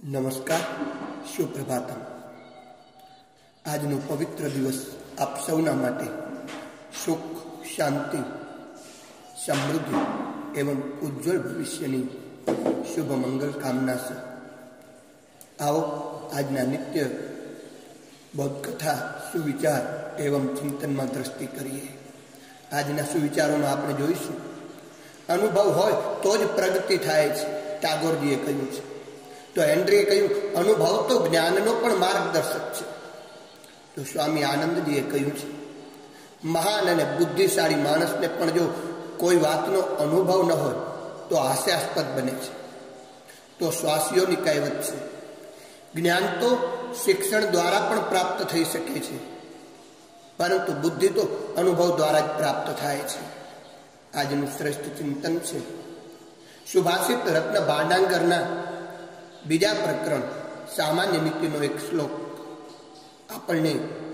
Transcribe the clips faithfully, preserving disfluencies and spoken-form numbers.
નમસ્કાર, સુપ્રભાતમ. આજનો પવિત્ર દિવસ આપ સૌના માટે સુખ, શાંતિ, સમૃદ્ધિ એવં ઉજ્જવળ ભવિષ્યની શુભ મંગલ કામના છે. આવો આજના નિત્ય બોધકથા સુવિચાર એવં ચિંતનમાં દ્રષ્ટિ કરીએ. આજના સુવિચારોમાં આપણે જોઈશું, અનુભવ હોય તો જ પ્રગતિ થાય છે, ટાગોરજીએ કહ્યું છે. તો હેનરીએ કહ્યું, અનુભવ તો જ્ઞાનનો પણ માર્ગદર્શક છે. તો સ્વામી આનંદજીએ કહ્યું છે, મહાન અને બુદ્ધિશાળી માણસને પણ જો કોઈ વાતનો અનુભવ ન હોય તો હાસ્યાસ્પદ બને છે. તો શ્વાસીઓની કહેવત છે, જ્ઞાન તો શિક્ષણ દ્વારા પણ પ્રાપ્ત થઈ શકે છે, પરંતુ બુદ્ધિ તો અનુભવ દ્વારા જ પ્રાપ્ત થાય છે. આજનું શ્રેષ્ઠ ચિંતન છે સુભાષિત રત્ન ભાંડાંગરના બીજા પ્રકરણ સામાન્ય નીતિનો એક શ્લોક આપણને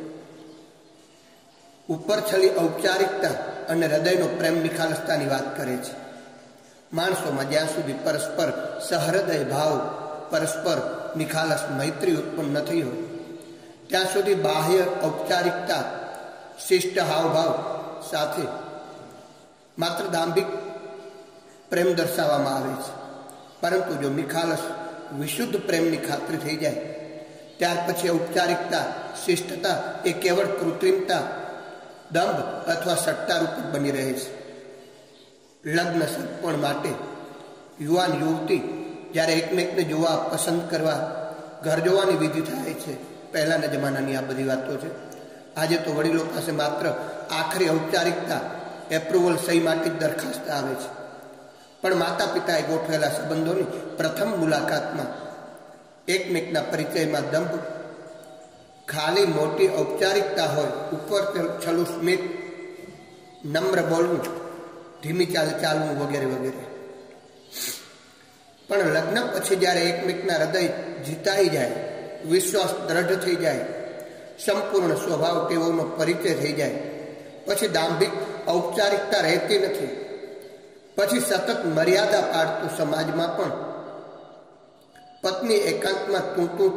ઉપરછલી ઔપચારિકતા અને હૃદયનો પ્રેમ નિખાલસતાની વાત કરે છે. માણસોમાં જ્યાં સુધી પરસ્પર સહૃદય ભાવ, પરસ્પર નિખાલસ મૈત્રી ઉત્પન્ન ન થઈ હોય ત્યાં સુધી બાહ્ય ઔપચારિકતા, શિષ્ટ હાવભાવ સાથે માત્ર દાંભિક પ્રેમ દર્શાવવામાં આવે છે. પરંતુ જો નિખાલસ વિશુદ્ધ પ્રેમની ખાતરી થઈ જાય ત્યાર પછી ઔપચારિકતા, શિષ્ટતા એ કેવળ કૃત્રિમતા, દંભ અથવા સટ્ટા રૂપ બની રહે છે. લગ્ન સગપણ માટે યુવાન યુવતી જ્યારે એકમેકને જોવા, પસંદ કરવા, ઘર જોવાની વિધિ થાય છે. પહેલાના જમાનાની આ બધી વાતો છે. આજે તો વડીલો પાસે માત્ર આખરી ઔપચારિકતા, એપ્રુવલ સહી માટે જ દરખાસ્ત આવે છે. પણ માતા પિતાએ ગોઠવેલા સંબંધોની પ્રથમ મુલાકાતમાં એકમેકના પરિચયમાં દંભ, ખાલી મોટી ઔપચારિકતા હોય, ઉપર છલું સ્મિત, નમ્ર બોલવું, ધીમી ચાલ ચાલવું વગેરે વગેરે. પણ લગ્ન પછી જ્યારે એકમેકના હૃદય જીતાઈ જાય, વિશ્વાસ દ્રઢ થઈ જાય, સંપૂર્ણ સ્વભાવ ટેવોનો પરિચય થઈ જાય, પછી દાંભિક ઔપચારિકતા રહેતી નથી. પછી સતત મર્યાદા પાડતું સમાજમાં પણ પત્ની એકાંતમાં તૂંતું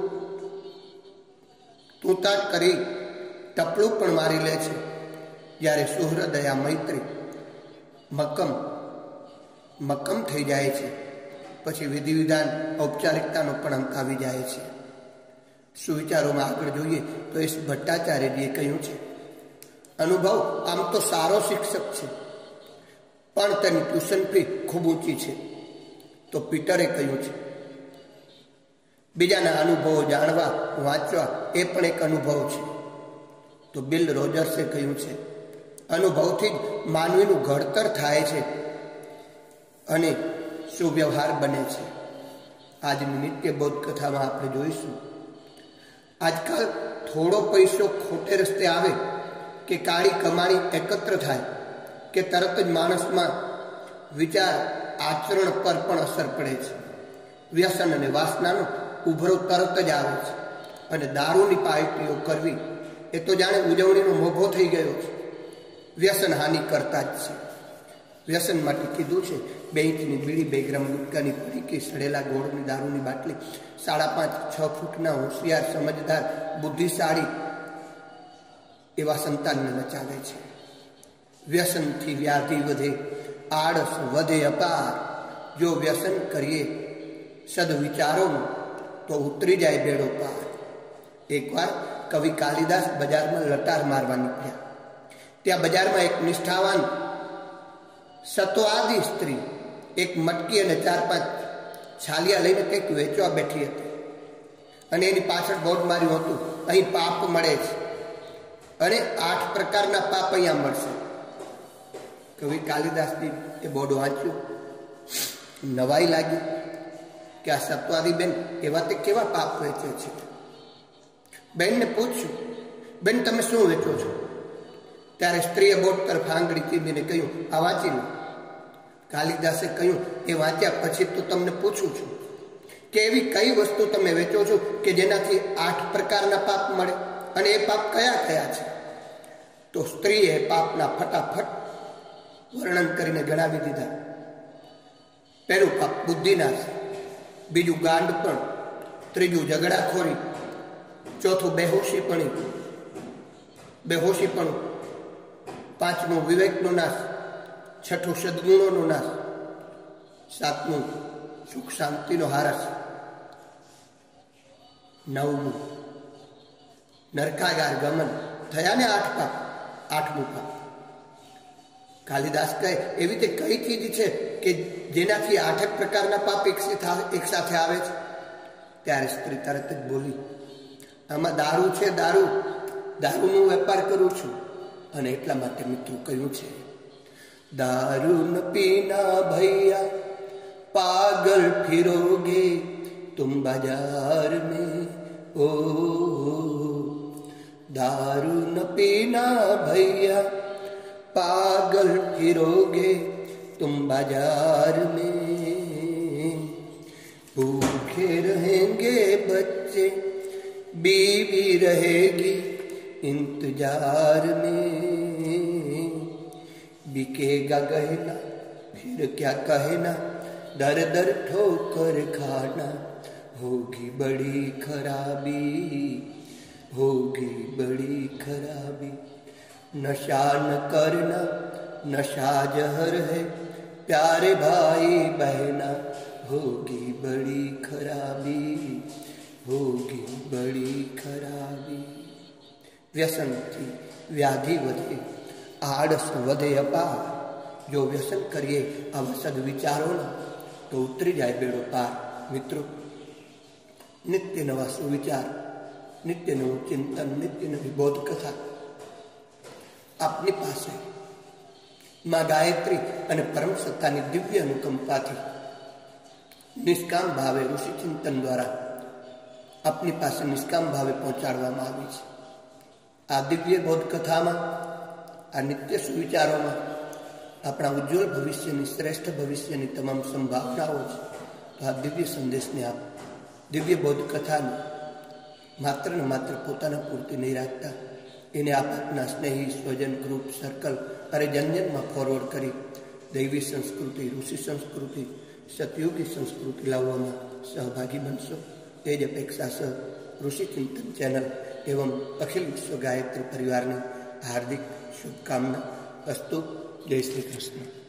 તૂંતાટ કરી ટપલું પણ મારી લે છે. જ્યારે સુહૃદયા મૈત્રી મક્કમ મક્કમ થઈ જાય છે, પછી વિધિ વિધાન, ઔપચારિકતાનો પણ અંત આવી જાય છે. સુવિચારોમાં આગળ જોઈએ તો એસ ભટ્ટાચાર્યજીએ કહ્યું છે, અનુભવ આમ તો સારો શિક્ષક છે, પણ તેની ટ્યુશન ફી ખૂબ ઊંચી છે. તો પીટરે કહ્યું છે, બીજાના અનુભવો જાણવા, વાંચવા એ પણ એક અનુભવ છે. તો બિલ રોજર્સે કહ્યું છે, અનુભવથી જ માનવીનું ઘડતર થાય છે અને સુવ્યવહાર બને છે. આજની નિત્ય બોધ કથામાં આપણે જોઈશું, આજકાલ થોડો પૈસો ખોટે રસ્તે આવે કે કાળી કમાણી એકત્ર થાય કે તરત જ માણસમાં વિચાર, આચરણ પર પણ અસર પડે છે. વ્યસન અને વાસનાનો ઉભરો તરત જ આવે છે અને દારૂની પાર્ટીઓ કરવી એ તો જાણે ઉજવણીનો મોભો થઈ ગયો છે. વ્યસન હાનિ કરતા જ છે. વ્યસન માટે કીધું છે, બે ઇંચની બીડી, બે ગ્રામ ગુટકાની પડીકી, સડેલા ગોળની દારૂની બાટલી, સાડા પાંચ છ ફૂટના હોશિયાર, સમજદાર, બુદ્ધિશાળી એવા સંતાનને નચાવે છે. વ્યસનથી વ્યાધિ વધે, આળસ વધે અપાર. જો વ્યસન કરીએ સદવિચારોનું તો ઉતરી જાય બેડો પાર. એકવાર કવિ કાલિદાસ બજારમાં લટાર મારવા નીકળ્યા. ત્યાં બજારમાં એક નિષ્ઠાવાન સત્વાદી સ્ત્રી એક મટકી અને ચાર પાંચ છાલિયા લઈને કંઈક વેચવા બેઠી હતી અને એની પાછળ બોર્ડ માર્યું હતું, અહીં પાપ મળે છે અને આઠ પ્રકારના પાપ અહીંયા મળશે. કવિ કાલિદાસજી એ બોર્ડ વાંચ્યું, નવાઈ લાગી કે આ સત્વાદી બેન એવા તે કેવા પાપ વેચે છે. બેનને પૂછ્યું, બેન તમે શું વેચો છો? ત્યારે સ્ત્રીએ બોર્ડ તરફ આંગળી ચીમીને કહ્યું, આ વાંચી લો. કાલિદાસે કહ્યું, એ વાંચ્યા પછી તો તમને પૂછું છું કે એવી કઈ વસ્તુ તમે વેચો છો કે જેનાથી આઠ પ્રકારના પાપ મળે, અને એ પાપ કયા કયા છે? તો સ્ત્રીએ પાપના ફટાફટ વર્ણન કરીને ગણાવી દીધા. પહેલું પાપ બુદ્ધિનાશ, બીજું ગાંડપણ, ત્રીજું ઝઘડાખોરી, ચોથું બેહોશીપણી બેહોશીપણું, પાંચમું વિવેકનો નાશ, છઠ્ઠું સદગુણોનો નાશ, સાતમું સુખ શાંતિનો હારસ, નવમું નરકાગાર ગમન. થયા ને આઠ પાપ. આઠમું પાપ કાલિદાસ કહે એવી તે કઈ ચીજ છે કે જેનાથી આઠેક પ્રકારના પાપ એક સાથે આવે છે? ત્યારે સ્ત્રી તરત જ બોલી, આમાં દારૂ છે, દારૂ દારૂનો વેપાર કરું છું. અને એટલા માટે મિત્રો કહ્યું છે, દારૂ ન પીના ભૈયા પાગલ ફિરોગે तुम बाजार में ओ, दारू न पीना भैया पागल फिरोगे तुम बाजार में, भूखे रहेंगे बच्चे बीवी रहेगी इंतजार में, बिकेगा गहना फिर क्या कहना दर दर ठोकर खाना, होगी बड़ी खराबी होगी बड़ी खराबी, नशा न करना नशा जहर है प्यारे भाई बहना, होगी बड़ी खराबी होगी बड़ी खराबी. વ્યસનથી વ્યાધિ વધે, આળસ વધે અપાર. જો વ્યસન કરીએ આવા સદવિચારોના તો ઉતરી જાય બેડો પાર. મિત્રો, નિત્ય નવા સુવિચાર, નિત્ય નવું ચિંતન, નિત્ય નવી બોધ કથા આપની પાસે માં ગાયત્રી અને પરમ સત્તાની દિવ્ય અનુકંપાથી નિષ્કામ ભાવે ઋષિ ચિંતન દ્વારા આપની પાસે નિષ્કામ ભાવે પહોંચાડવામાં આવી છે. આ દિવ્ય બોધ કથામાં, આ નિત્ય સુવિચારોમાં આપણા ઉજ્જવળ ભવિષ્યની, શ્રેષ્ઠ ભવિષ્યની તમામ સંભાવનાઓ છે. તો આ દિવ્ય સંદેશને આપ, દિવ્ય બોધ કથાને માત્ર ને માત્ર પોતાના પૂરતી નહીં રાખતા, એને આપ આપના સ્નેહી સ્વજન, ગ્રુપ, સર્કલ અને જનજનમાં ફોરવર્ડ કરી દૈવી સંસ્કૃતિ, ઋષિ સંસ્કૃતિ, સતયુગી સંસ્કૃતિ લાવવામાં સહભાગી બનશો. તે જ અપેક્ષા સહ ઋષિ ચિંતન ચેનલ एवं अखिल विश्व गायत्री परिवार ने हार्दिक शुभकामना. अस्तु. जय श्री कृष्ण.